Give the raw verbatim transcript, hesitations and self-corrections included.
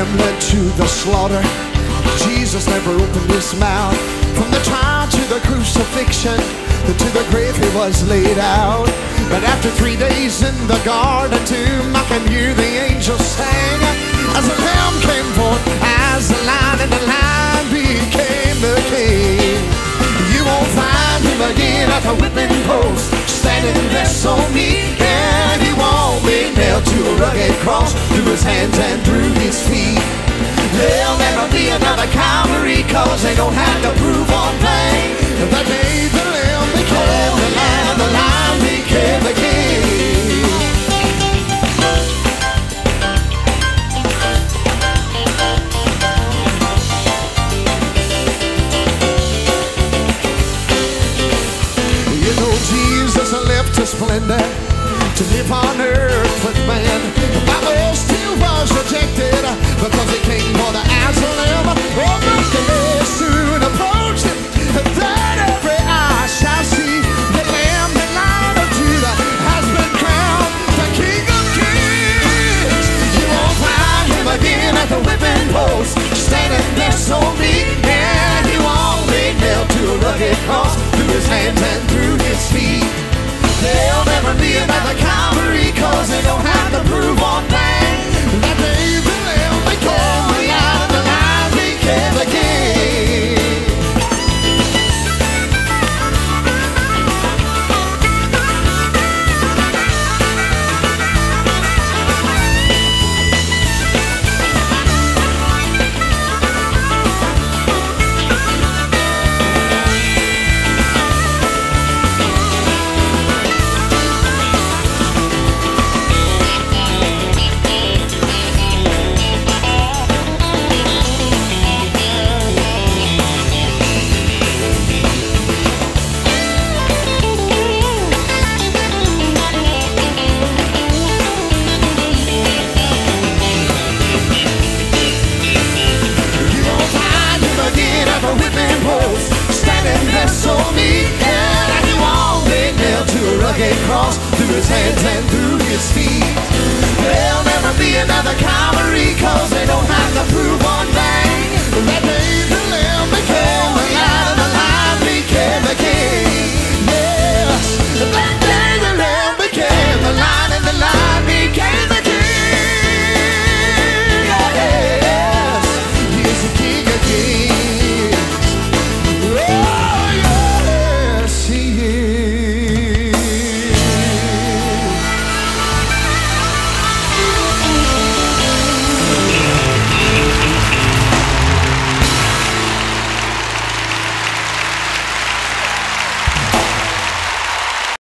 lamb led to the slaughter, Jesus never opened his mouth. From the trial to the crucifixion, to the grave he was laid out. But after three days in the garden tomb, I can hear the angels sing, as the lamb came forth, as the lion, and the lion became the king. You won't find him again at the whipping post, standing there so meek, and he won't be nailed to a rugged cross, through his hands and through his feet. There'll never be another Calvary, cause they don't have to prove one thing. That day the lamb became the lamb, the lion became the king. You know Jesus left his splendor to live on earth with man. The Bible still was rejected because he came for the as a lamb. Oh, but the day soon approached, that every eye shall see the Lamb, the Lion of Judah, has been crowned the King of Kings. You won't find him again at the whipping post, standing there so meek, and he won't be nailed to a rugged cross, through his hands and through his feet. There'll never be another Calvary, cause they don't have to prove one thing. That day the Lamb became the Lion, the Lion became the King. Cross, through his hands and through his feet. There'll never be another Calvary, cause they don't have to prove one thing. Let